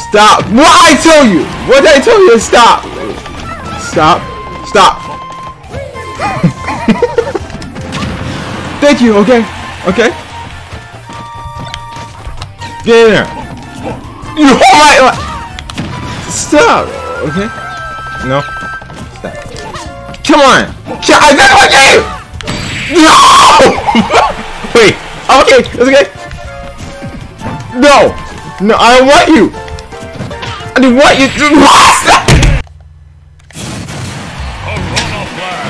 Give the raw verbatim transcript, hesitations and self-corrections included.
Stop. What I tell you? What did I tell you? Stop. Stop. Stop. Thank you. Okay. Okay. Get in there. You hold my. Stop. Okay. No. Stop. Come on. I got my game. No. Wait. Okay. It's okay. No. No. I don't want you. I don't want you to. Stop.